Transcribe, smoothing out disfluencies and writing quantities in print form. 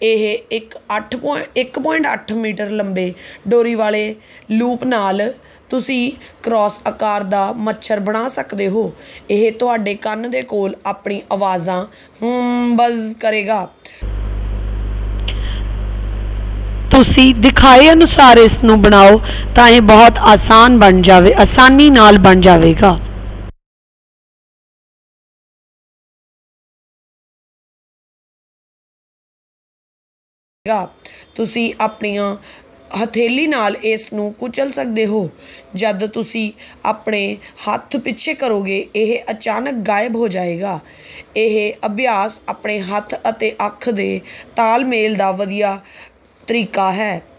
ਇਹ ਇੱਕ 1.8 ਮੀਟਰ ਲੰਬੇ ਡੋਰੀ ਵਾਲੇ ਲੂਪ ਨਾਲ ਤੁਸੀਂ ਕ੍ਰੋਸ ਆਕਾਰ ਦਾ ਮੱਛਰ ਬਣਾ ਸਕਦੇ ਹੋ। ਇਹ ਤੁਹਾਡੇ ਕੰਨ ਦੇ ਕੋਲ ਆਪਣੀ ਆਵਾਜ਼ਾਂ ਬਜ਼ ਕਰੇਗਾ। ਤੁਸੀਂ ਦਿਖਾਏ ਅਨੁਸਾਰ ਇਸ ਨੂੰ ਬਣਾਓ ਤਾਂ ਇਹ ਬਹੁਤ ਆਸਾਨੀ ਨਾਲ ਬਣ ਜਾਵੇਗਾ। ਤੁਸੀਂ ਆਪਣੀਆਂ ਹਥੇਲੀ ਨਾਲ ਇਸ ਨੂੰ ਕੁਚਲ ਸਕਦੇ ਹੋ। ਜਦ ਤੁਸੀਂ ਆਪਣੇ ਹੱਥ ਪਿੱਛੇ ਕਰੋਗੇ ਇਹ ਅਚਾਨਕ ਗਾਇਬ ਹੋ ਜਾਏਗਾ। ਇਹ ਅਭਿਆਸ ਆਪਣੇ ਹੱਥ ਅਤੇ ਅੱਖ ਦੇ ਤਾਲਮੇਲ ਦਾ ਵਧੀਆ ਤਰੀਕਾ ਹੈ।